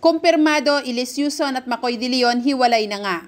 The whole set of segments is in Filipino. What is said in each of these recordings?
Kumpirmado, Elise Yuson at Makoy De Leon hiwalay na nga.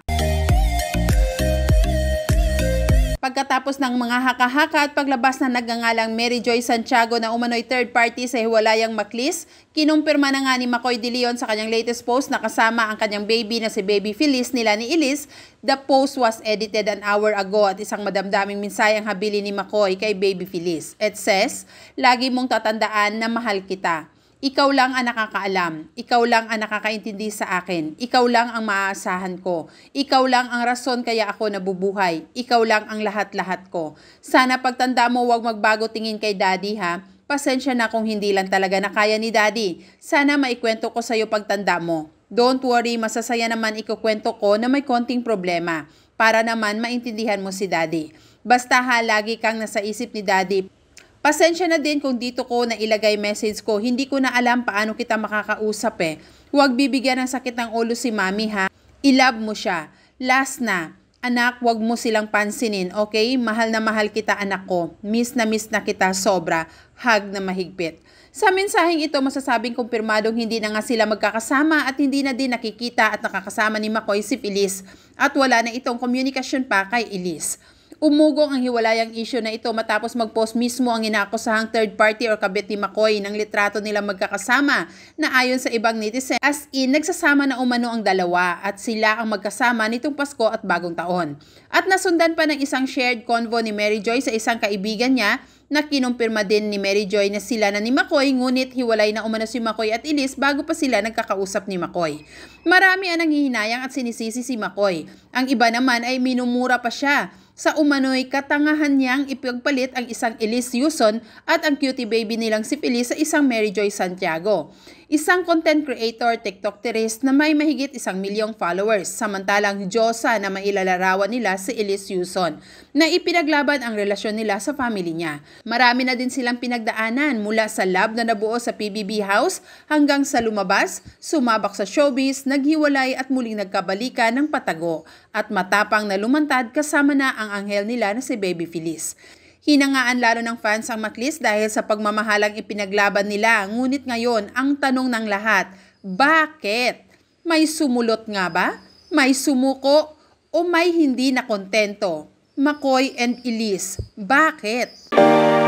Pagkatapos ng mga haka-haka at paglabas ng nagngangalang Mary Joy Santiago na umano'y third party sa hiwalayang Maclis, kinumpirma na nga ni Makoy De Leon sa kanyang latest post na kasama ang kanyang baby na si Baby Feliz nila ni Elise. The post was edited an hour ago at isang madamdaming mensahe ang habili ni Makoy kay Baby Feliz. It says, "Lagi mong tatandaan na mahal kita. Ikaw lang ang nakakaalam. Ikaw lang ang nakakaintindi sa akin. Ikaw lang ang maaasahan ko. Ikaw lang ang rason kaya ako nabubuhay. Ikaw lang ang lahat-lahat ko. Sana pagtanda mo huwag magbago tingin kay Daddy ha. Pasensya na kung hindi lang talaga na kaya ni Daddy. Sana maikwento ko sa'yo pagtanda mo. Don't worry, masasaya naman ikukwento ko na may konting problema. Para naman maintindihan mo si Daddy. Basta ha, lagi kang nasa isip ni Daddy. Pasensya na din kung dito ko na ilagay message ko. Hindi ko na alam paano kita makakausap eh. Huwag bibigyan ng sakit ng ulo si Mami ha. I-love mo siya. Last na. Anak, huwag mo silang pansinin, okay? Mahal na mahal kita anak ko. Miss na kita sobra. Hug na mahigpit. Sa mensaheng ito, masasabing kumpirmadong hindi na nga sila magkakasama at hindi na din nakikita at nakakasama ni Makoy si Elise. At wala na itong komunikasyon pa kay Elise. Umugong ang hiwalayang issue na ito matapos mag-post mismo ang inaakusahang third party or kabit ni Makoy ng litrato nila magkakasama na ayon sa ibang netizen as in nagsasama na umano ang dalawa at sila ang magkasama nitong Pasko at Bagong Taon. At nasundan pa ng isang shared convo ni Mary Joy sa isang kaibigan niya na kinumpirma din ni Mary Joy na sila na ni Makoy ngunit hiwalay na umano si Makoy at Elise bago pa sila nagkakausap ni Makoy. Marami ang nanghihinayang at sinisisi si Makoy. Ang iba naman ay minumura pa siya sa umano'y katangahan niyang ipagpalit ang isang Elise Yuson at ang cutie baby nilang si Feliz sa isang Mary Joy Santiago. Isang content creator, TikTokerist na may mahigit 1 milyong followers, samantalang Diyosa na mailalarawan nila si Elise Yuson na ipinaglaban ang relasyon nila sa family niya. Marami na din silang pinagdaanan mula sa love na nabuo sa PBB house hanggang sa lumabas, sumabak sa showbiz, naghiwalay at muling nagkabalikan ng patago at matapang na lumantad kasama na ang anghel nila na si Baby Feliz. Hinangaan lalo ng fans ang Maclis dahil sa pagmamahalang ipinaglaban nila. Ngunit ngayon, ang tanong ng lahat, bakit? May sumulot nga ba? May sumuko? O may hindi na kontento? Makoy and Elise, bakit?